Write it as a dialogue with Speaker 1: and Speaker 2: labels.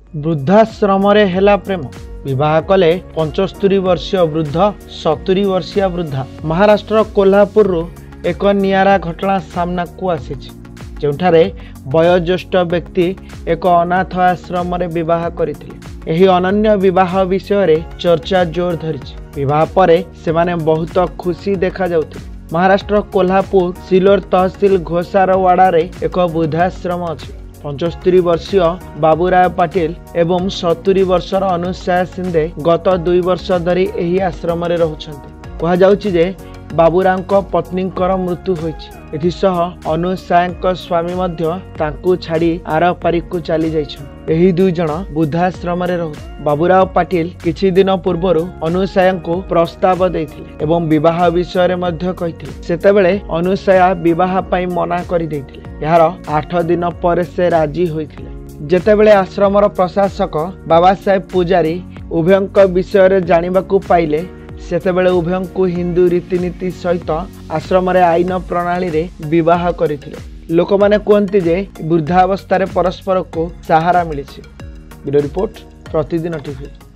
Speaker 1: वृद्धाश्रम हेला प्रेम विवाह कले 75 वर्षीय वृद्ध 70 वर्षीय वृद्धा। महाराष्ट्र कोल्हापुर एक नियारा घटना सामना को आसी जोठारे वयोज्येष्ठ व्यक्ति एक अनाथ आश्रम विवाह करथिले। एही अनन्य विवाह विषय रे चर्चा जोर धरी। विवाह परे सेमाने बहुत खुशी देखा जाउथिले। महाराष्ट्र कोल्हापुर सिलोर तहसील घोसारवाड़ा रे एक वृद्धाश्रम अछि। 75 वर्षीय बाबूराय पाटिल एवं 70 वर्षर अनुसाया सिंधे गत 2 वर्ष धरी एही आश्रम रे रहउछन्ते। कहा जाउछि जे बाबूरांको पत्नींकर मृत्यु होइछि। एथिसह अनुसायांक स्वामी मध्य तांकु छाड़ी आर पारिकु चली जाइछन्। एही दुई जण वृद्धाश्रम रे रहु। बाबूराव पाटिल किछि दिन पूर्वरु अनुसायांको प्रस्ताव दैथिले एवं विवाह विषय रे मध्य कहिथिले। सेतेबेले अनुसाया विवाह पई मना करि दैथिले। यार 8 दिन पर से राजी होइथिले। जेतेबेले आश्रमर प्रशासक बाबा साहेब पुजारी उभयंक विषय रे जानिबाकु पाइले सेतेबेले उभयंकु हिंदू रीतिनीति सहित आश्रम रे आईन प्रणाली रे विवाह करथिले। लोक माने कहंती जे वृद्धावस्था रे परस्पर को सहारा मिलिछि। Video report Pratidin TV.